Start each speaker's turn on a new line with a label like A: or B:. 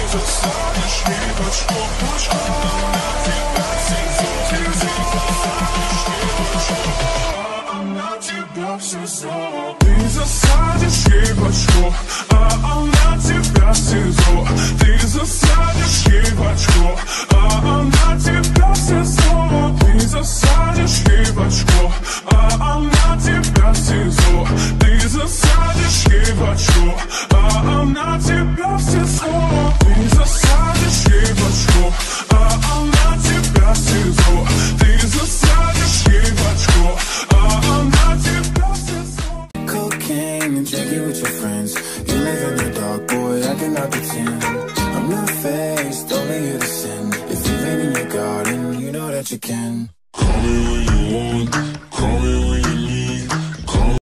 A: засадишь веточку, она тебя СИЗО. Ты засадишь ей бочку, а она тебя в СИЗО. Ты засадишь ей бочку, а она тебя в СИЗО. Ты засадишь ей бочку, а она тебя в СИЗО. Ты засадишь ей бочку, а она тебя в СИЗО. Ты засадишь ей бочку, а она тебя в СИЗО. Ты засадишь ей бочку, а она тебя в СИЗО.
B: Cocaine and drinking with your friends. You live in the dark, boy, I cannot pretend. I'm not faced, only here to sin. If you've been in your garden, you know that you can.
A: Call me when you want.